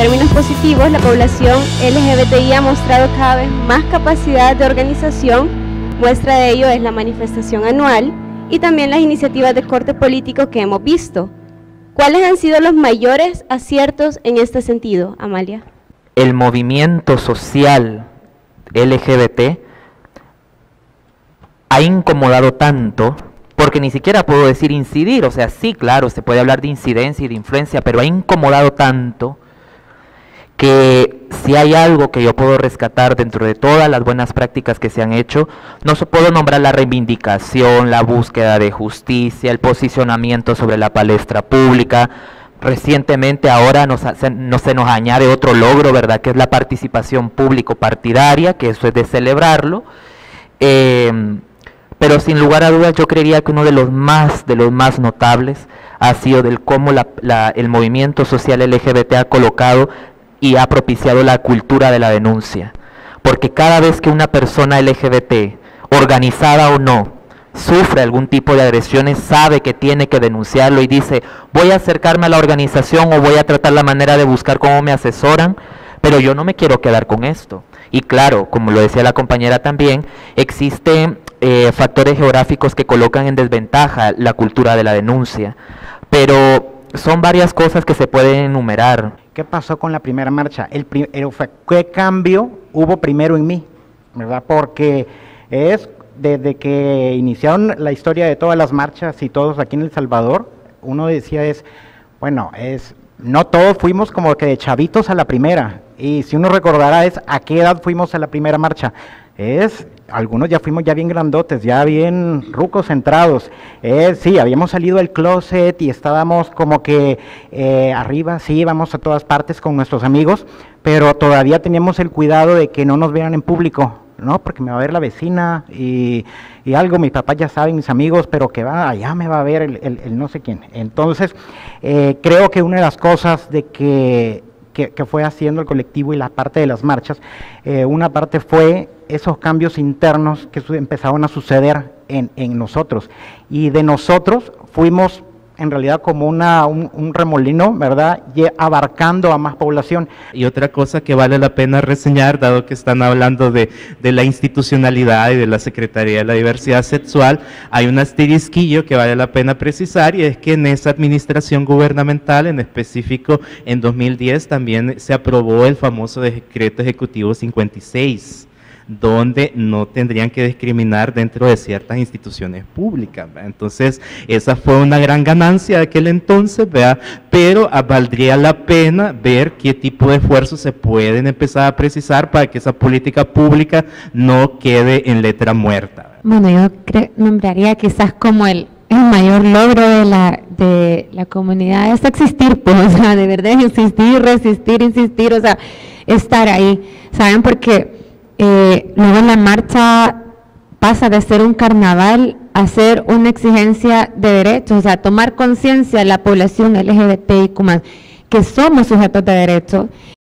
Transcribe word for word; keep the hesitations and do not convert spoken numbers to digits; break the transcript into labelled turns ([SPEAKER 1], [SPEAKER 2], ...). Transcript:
[SPEAKER 1] términos positivos, la población L G B T I ha mostrado cada vez más capacidad de organización. Muestra de ello es la manifestación anual y también las iniciativas de corte político que hemos visto. ¿Cuáles han sido los mayores aciertos en este sentido, Amalia?
[SPEAKER 2] El movimiento social L G B T ha incomodado tanto, porque ni siquiera puedo decir incidir, o sea, sí, claro, se puede hablar de incidencia y de influencia, pero ha incomodado tanto que si hay algo que yo puedo rescatar dentro de todas las buenas prácticas que se han hecho, no se puedo nombrar la reivindicación, la búsqueda de justicia, el posicionamiento sobre la palestra pública. Recientemente ahora nos, se, no, se nos añade otro logro, ¿verdad?, que es la participación público-partidaria, que eso es de celebrarlo. Eh, pero sin lugar a dudas yo creería que uno de los más, de los más notables ha sido del cómo la, la, el movimiento social L G B T ha colocado y ha propiciado la cultura de la denuncia, porque cada vez que una persona L G B T, organizada o no, sufre algún tipo de agresiones, sabe que tiene que denunciarlo y dice, voy a acercarme a la organización o voy a tratar la manera de buscar cómo me asesoran, pero yo no me quiero quedar con esto. Y claro, como lo decía la compañera también, existen eh, factores geográficos que colocan en desventaja la cultura de la denuncia, pero son varias cosas que se pueden enumerar.
[SPEAKER 3] ¿Qué pasó con la primera marcha? El, el, ¿Qué cambio hubo primero en mí? ¿Verdad? Porque es desde que iniciaron la historia de todas las marchas y todos aquí en El Salvador, uno decía es, bueno, es no todos fuimos como que de chavitos a la primera, y si uno recordará es a qué edad fuimos a la primera marcha, es, algunos ya fuimos ya bien grandotes, ya bien rucos centrados, eh, sí, habíamos salido del closet y estábamos como que eh, arriba, sí, íbamos a todas partes con nuestros amigos, pero todavía teníamos el cuidado de que no nos vean en público, ¿no? Porque me va a ver la vecina y, y algo, mis papás ya saben, mis amigos, pero que va, allá me va a ver el, el, el no sé quién. Entonces, eh, creo que una de las cosas de que, que, que fue haciendo el colectivo y la parte de las marchas, eh, una parte fue esos cambios internos que empezaron a suceder en, en nosotros, y de nosotros fuimos en realidad como una, un, un remolino, ¿verdad?, y abarcando a más población.
[SPEAKER 4] Y otra cosa que vale la pena reseñar, dado que están hablando de, de la institucionalidad y de la Secretaría de la Diversidad Sexual, hay un asterisquillo que vale la pena precisar, y es que en esa administración gubernamental, en específico en dos mil diez, también se aprobó el famoso Decreto Ejecutivo cincuenta y seis, donde no tendrían que discriminar dentro de ciertas instituciones públicas, ¿verdad? Entonces, esa fue una gran ganancia de aquel entonces, ¿verdad? Pero ah, valdría la pena ver qué tipo de esfuerzos se pueden empezar a precisar para que esa política pública no quede en letra muerta, ¿verdad?
[SPEAKER 5] Bueno, yo creo, nombraría quizás como el, el mayor logro de la, de la comunidad es existir, pues, o sea, de verdad insistir, resistir, insistir, o sea, estar ahí, ¿saben? Porque Eh, luego la marcha pasa de ser un carnaval a ser una exigencia de derechos, o sea, tomar conciencia de la población L G B T I Q más, que somos sujetos de derechos